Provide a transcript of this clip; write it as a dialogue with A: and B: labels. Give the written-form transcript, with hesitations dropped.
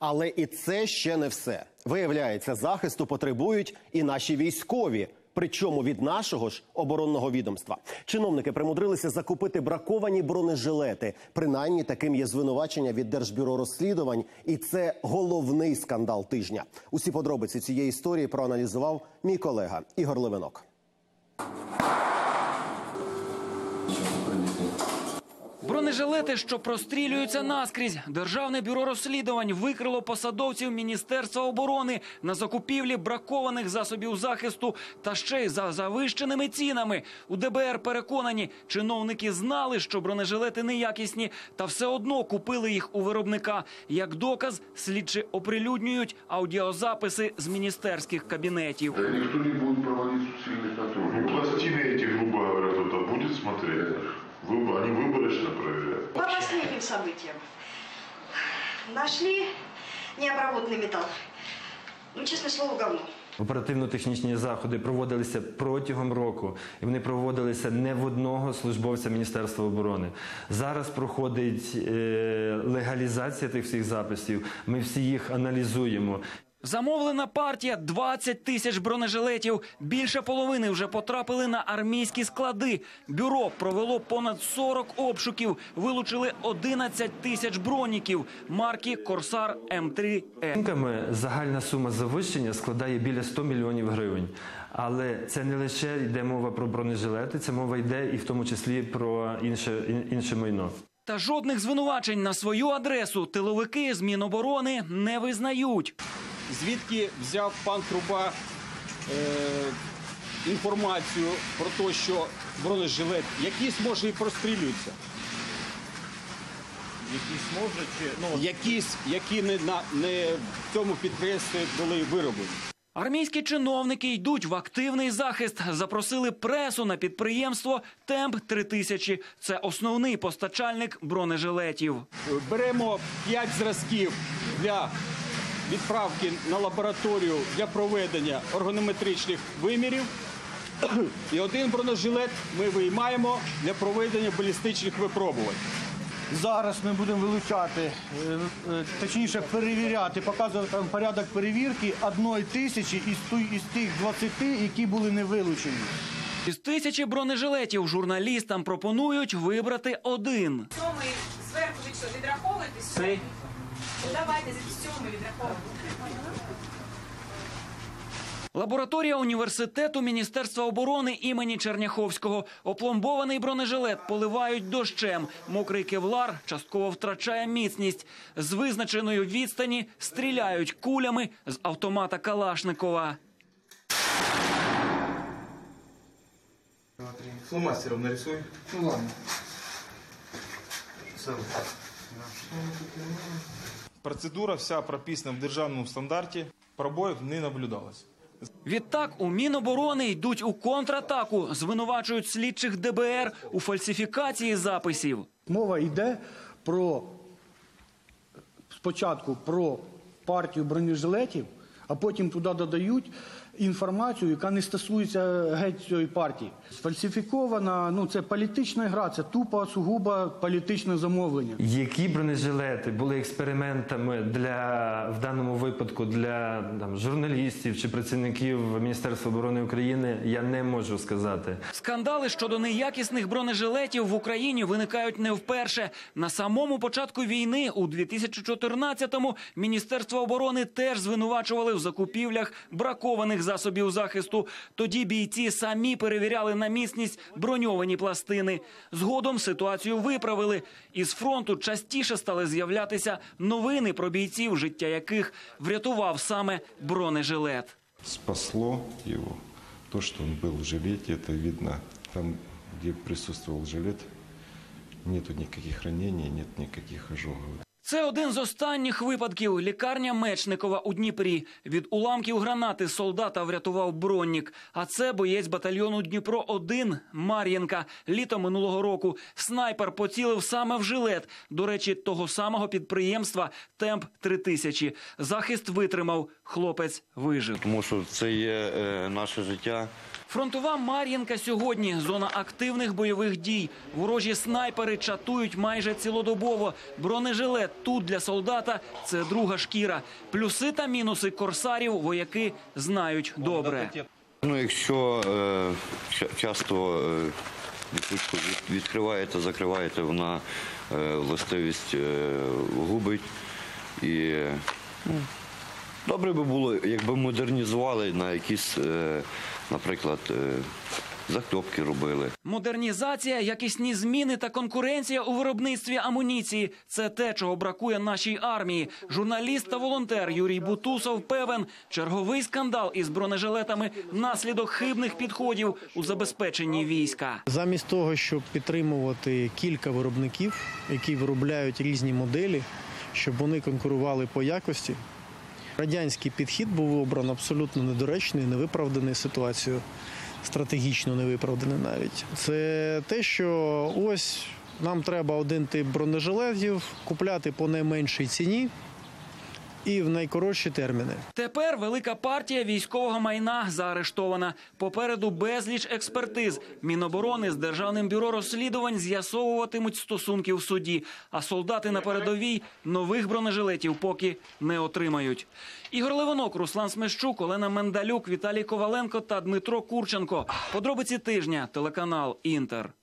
A: Але і це ще не все. Виявляється, захисту потребують і наші військові. Причому від нашого ж оборонного відомства. Чиновники примудрилися закупити браковані бронежилети. Принаймні, таким є звинувачення від Держбюро розслідувань. І це головний скандал тижня. Усі подробиці цієї історії проаналізував мій колега Ігор Левинок.
B: Бронежилети, що прострілюються наскрізь. Державне бюро розслідувань викрило посадовців Міністерства оборони на закупівлі бракованих засобів захисту та ще й за завищеними цінами. У ДБР переконані, чиновники знали, що бронежилети неякісні, та все одно купили їх у виробника. Як доказ, слідчі оприлюднюють аудіозаписи з міністерських кабінетів.
C: Ніхто не буде проводити суцільний контроль. Пластины эти, грубо говоря, кто-то будет смотреть. Они выборочно проверяют.
D: По последним событиям нашли необработанный металл. Ну, честное слово, говно.
E: Оперативно-технічні заходи проводилися протягом року, і вони проводилися не в одного службовця Міністерства оборони. Зараз проходить легалізація тих всіх записів, ми всі їх аналізуємо.
B: Замовлена партія – 20 тисяч бронежилетів. Більше половини вже потрапили на армійські склади. Бюро провело понад 40 обшуків. Вилучили 11 тисяч броніків марки «Корсар М3Е».
E: Оцінками загальна сума завищення складає біля 100 мільйонів гривень. Але це не лише йде мова про бронежилети, це мова йде і в тому числі про інше майно.
B: Та жодних звинувачень на свою адресу тиловики з Міноборони не визнають.
F: Звідки взяв пан Труба інформацію про те, що бронежилет якісь, може, і прострілюються? Якісь, може, чи... Якісь, які не в цьому підприємстві були вироблені.
B: Армійські чиновники йдуть в активний захист. Запросили пресу на підприємство «Темп-3000». Це основний постачальник бронежилетів.
F: Беремо 5 зразків для відправки на лабораторію для проведення органометричних вимірів. І один бронежилет ми виймаємо для проведення балістичних випробувань.
G: Зараз ми будемо вилучати, точніше перевіряти, показувати там порядок перевірки 1000 із тих 20, які були не вилучені.
B: Із 1000 бронежилетів журналістам пропонують вибрати один.
H: Сьомий зверху ви що, відраховуєтесь?
B: Цей?
H: Давайте з сьомий відраховуємо.
B: Лабораторія університету Міністерства оборони імені Черняховського. Опломбований бронежилет поливають дощем. Мокрий кевлар частково втрачає міцність. З визначеної відстані стріляють кулями з автомата Калашникова.
I: Фломастером нарисуй. Ну ладно.
J: Процедура вся прописана в державному стандарті. Пробоїв не наблюдалось.
B: Відтак у Міноборони йдуть у контратаку, звинувачують слідчих ДБР у фальсифікації записів.
G: Мова йде спочатку про партію бронежилетів, а потім туди додають інформацію, яка не стосується геть цієї партії. Сфальсифікована, це політична гра, це тупо, сугубо політичне замовлення.
E: Які бронежилети були експериментами в даному випадку для журналістів чи працівників Міністерства оборони України, я не можу сказати.
B: Скандали щодо неякісних бронежилетів в Україні виникають не вперше. На самому початку війни, у 2014-му, Міністерство оборони теж звинувачували в закупівлях бракованих засобів захисту. Тоді бійці самі перевіряли на міцність броньовані пластини. Згодом ситуацію виправили. Із фронту частіше стали з'являтися новини про бійців, життя яких врятував саме бронежилет.
C: Спасло його то, що він був в жилеті, це видно. Там, де присутствував жилет, нету ніяких ранень, нет ніяких ожогів.
B: Це один з останніх випадків. Лікарня Мечникова у Дніпрі. Від уламків гранати солдата врятував броннік. А це боєць батальйону Дніпро-1 Мар'їнка. Літо минулого року снайпер поцілив саме в жилет. До речі, того самого підприємства «Темп-3000». Захист витримав. Хлопець вижив.
K: Тому що це є наше життя.
B: Фронтова Мар'їнка сьогодні – зона активних бойових дій. Ворожі снайпери чатують майже цілодобово. Бронежилет тут для солдата – це друга шкіра. Плюси та мінуси корсарів вояки знають добре.
K: Якщо часто відпустку відкриваєте, закриваєте, вона властивість губить. І добре би було, якби модернізували на якісь, наприклад, закльопки робили.
B: Модернізація, якісні зміни та конкуренція у виробництві амуніції – це те, чого бракує нашій армії. Журналіст та волонтер Юрій Бутусов певен, черговий скандал із бронежилетами – наслідок хибних підходів у забезпеченні війська.
L: Замість того, щоб підтримувати кілька виробників, які виробляють різні моделі, щоб вони конкурували по якості, радянський підхід був обрано абсолютно недоречний, невиправданий ситуацією. Стратегічно невиправданий навіть. Це те, що ось нам треба один тип бронежилетів купляти по найменшій ціні і в найкоротші терміни.
B: Тепер велика партія військового майна заарештована. Попереду безліч експертиз. Міноборони з Державним бюро розслідувань з'ясовуватимуть стосунки в суді. А солдати на передовій нових бронежилетів поки не отримають. Ігор Левинок, Руслан Смещук, Олена Мендалюк, Віталій Коваленко та Дмитро Курченко. Подробиці тижня. Телеканал «Інтер».